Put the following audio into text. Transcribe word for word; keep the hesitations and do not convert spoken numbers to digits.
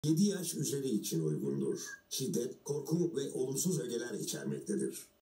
yedi yaş üzeri için uygundur. Şiddet, korku ve olumsuz ögeler içermektedir.